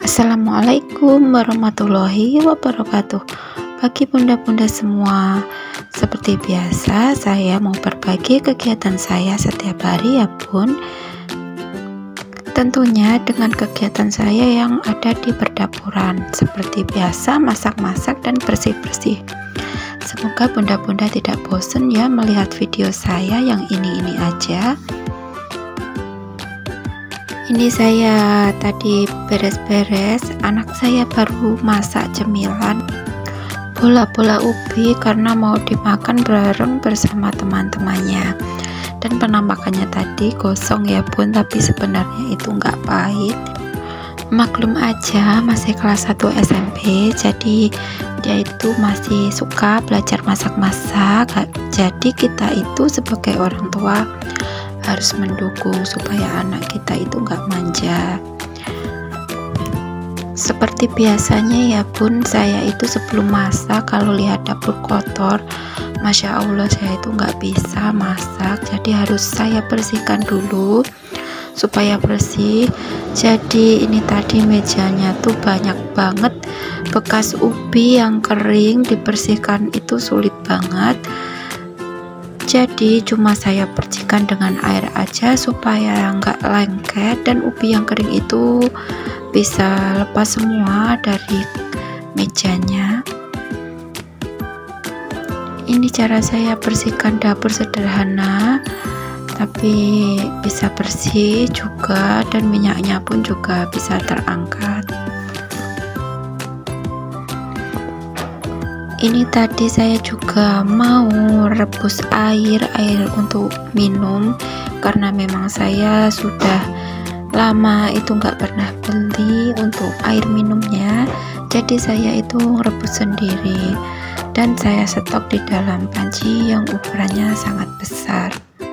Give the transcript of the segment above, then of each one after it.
Assalamualaikum warahmatullahi wabarakatuh. Bagi bunda-bunda semua, seperti biasa saya mau berbagi kegiatan saya setiap hari ya bun. Tentunya dengan kegiatan saya yang ada di perdapuran, seperti biasa masak-masak dan bersih-bersih. Semoga bunda-bunda tidak bosan ya melihat video saya yang ini aja. Ini saya tadi beres-beres, anak saya baru masak cemilan bola-bola ubi karena mau dimakan bareng bersama teman-temannya. Dan penampakannya tadi gosong ya bun, tapi sebenarnya itu nggak pahit. Maklum aja masih kelas 1 SMP, jadi dia itu masih suka belajar masak-masak. Jadi kita itu sebagai orang tua harus mendukung supaya anak kita itu nggak manja. Seperti biasanya ya bun, saya itu sebelum masak kalau lihat dapur kotor, Masya Allah saya itu nggak bisa masak, jadi harus saya bersihkan dulu supaya bersih. Jadi ini tadi mejanya tuh banyak banget bekas ubi yang kering, dibersihkan itu sulit banget. Jadi cuma saya percikan dengan air aja supaya nggak lengket dan ubi yang kering itu bisa lepas semua dari mejanya. Ini cara saya bersihkan dapur sederhana, tapi bisa bersih juga dan minyaknya pun juga bisa terangkat. Ini tadi saya juga mau rebus air untuk minum, karena memang saya sudah lama itu nggak pernah beli untuk air minumnya, jadi saya itu rebus sendiri dan saya stok di dalam panci yang ukurannya sangat besar.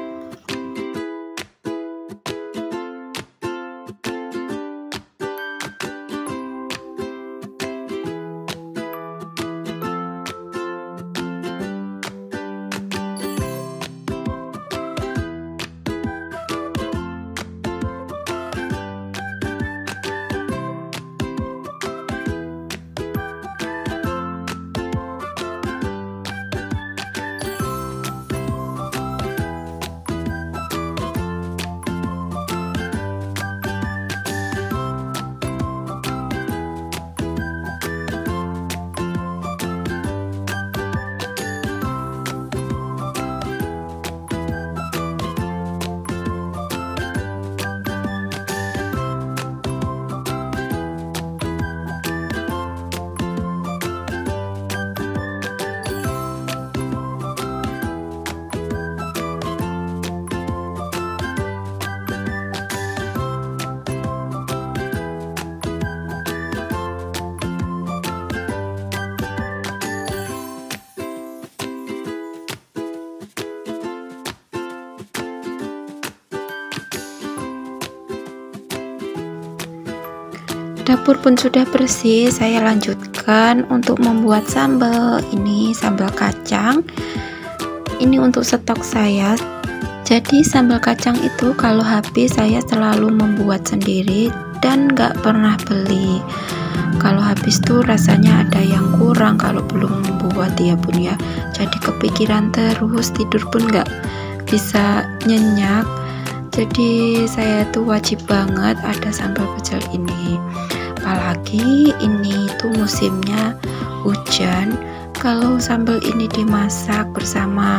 Dapur pun sudah bersih, saya lanjutkan untuk membuat sambal. Ini sambal kacang, ini untuk stok saya. Jadi sambal kacang itu kalau habis saya selalu membuat sendiri dan nggak pernah beli. Kalau habis tuh rasanya ada yang kurang kalau belum membuat ya bun ya, jadi kepikiran terus, tidur pun nggak bisa nyenyak. Jadi saya tuh wajib banget ada sambal pecel ini, apalagi ini tuh musimnya hujan. Kalau sambal ini dimasak bersama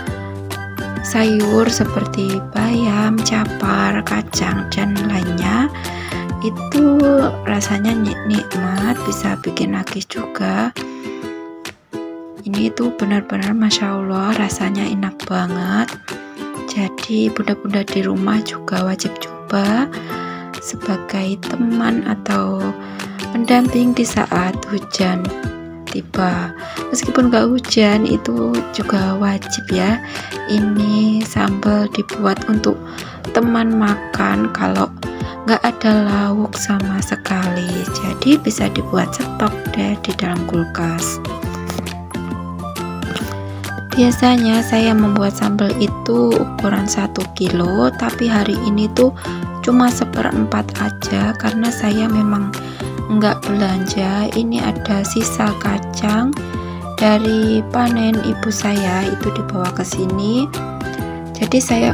sayur seperti bayam, capar, kacang dan lainnya, itu rasanya nikmat, bisa bikin nagih juga. Ini tuh benar-benar Masya Allah rasanya enak banget. Jadi bunda-bunda di rumah juga wajib coba sebagai teman atau pendamping di saat hujan tiba. Meskipun gak hujan itu juga wajib ya. Ini sambal dibuat untuk teman makan kalau gak ada lauk sama sekali, jadi bisa dibuat stok deh di dalam kulkas. Biasanya saya membuat sambal itu ukuran 1 kilo, tapi hari ini tuh cuma 1/4 aja karena saya memang enggak belanja. Ini ada sisa kacang dari panen ibu saya, itu dibawa ke sini. Jadi saya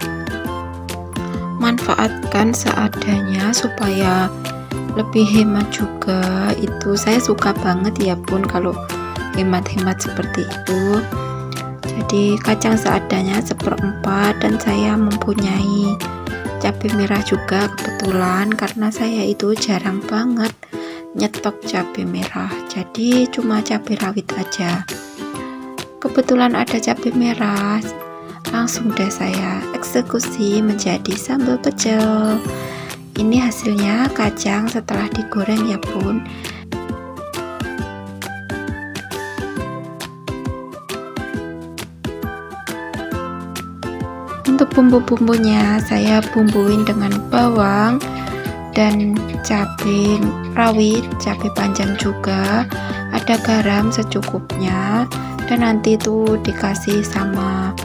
manfaatkan seadanya supaya lebih hemat juga. Itu saya suka banget ya Bun kalau hemat-hemat seperti itu. Jadi kacang seadanya 1/4, dan saya mempunyai cabai merah juga kebetulan, karena saya itu jarang banget nyetok cabai merah, jadi cuma cabai rawit aja. Kebetulan ada cabai merah, langsung deh saya eksekusi menjadi sambal pecel. Ini hasilnya kacang setelah digoreng ya Bun. Untuk bumbu-bumbunya saya bumbuin dengan bawang dan cabai rawit, cabai panjang juga, ada garam secukupnya, dan nanti itu dikasih sama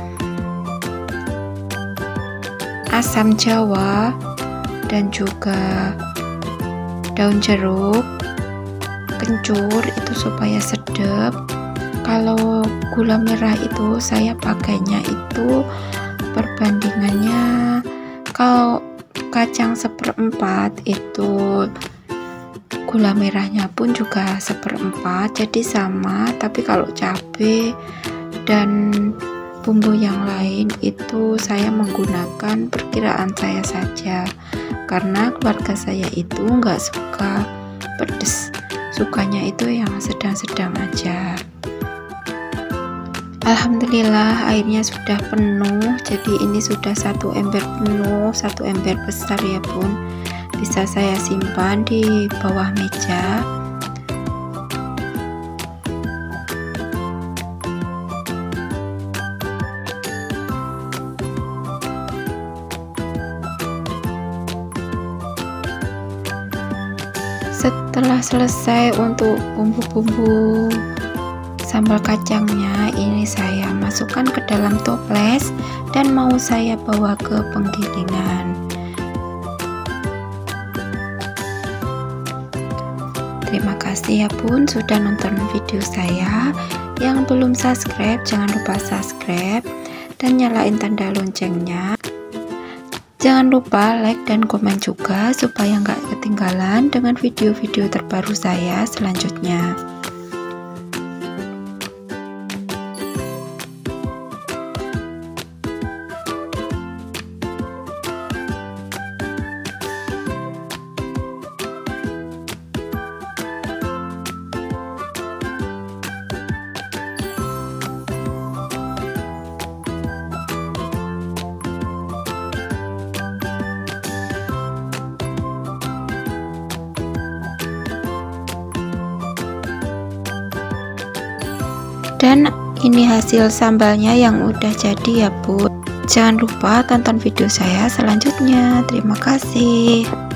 asam jawa dan juga daun jeruk, kencur itu supaya sedap. Kalau gula merah itu saya pakainya itu perbandingannya, kalau kacang 1/4 itu gula merahnya pun juga 1/4, jadi sama. Tapi kalau cabai dan bumbu yang lain itu saya menggunakan perkiraan saya saja, karena keluarga saya itu nggak suka pedas, sukanya itu yang sedang-sedang aja. Alhamdulillah airnya sudah penuh, jadi ini sudah 1 ember penuh, 1 ember besar ya Bun. Bisa saya simpan di bawah meja. Setelah selesai untuk bumbu-bumbu sambal kacangnya, ini saya masukkan ke dalam toples dan mau saya bawa ke penggilingan. Terima kasih ya Bun sudah nonton video saya. Yang belum subscribe jangan lupa subscribe dan nyalain tanda loncengnya. Jangan lupa like dan komen juga supaya nggak ketinggalan dengan video-video terbaru saya selanjutnya. Dan ini hasil sambalnya yang udah jadi ya Bun. Jangan lupa tonton video saya selanjutnya. Terima kasih.